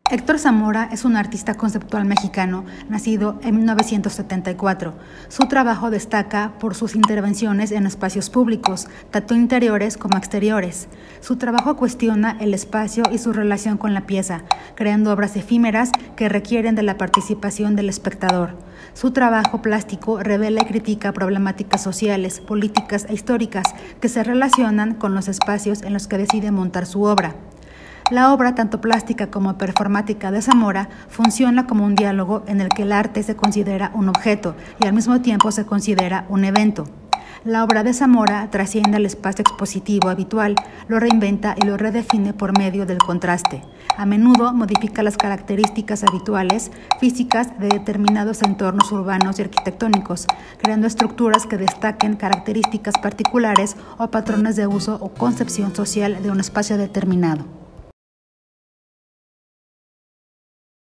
Héctor Zamora es un artista conceptual mexicano, nacido en 1974. Su trabajo destaca por sus intervenciones en espacios públicos, tanto interiores como exteriores. Su trabajo cuestiona el espacio y su relación con la pieza, creando obras efímeras que requieren de la participación del espectador. Su trabajo plástico revela y critica problemáticas sociales, políticas e históricas que se relacionan con los espacios en los que decide montar su obra. La obra, tanto plástica como performática de Zamora, funciona como un diálogo en el que el arte se considera un objeto y al mismo tiempo se considera un evento. La obra de Zamora trasciende el espacio expositivo habitual, lo reinventa y lo redefine por medio del contraste. A menudo modifica las características habituales físicas de determinados entornos urbanos y arquitectónicos, creando estructuras que destaquen características particulares o patrones de uso o concepción social de un espacio determinado.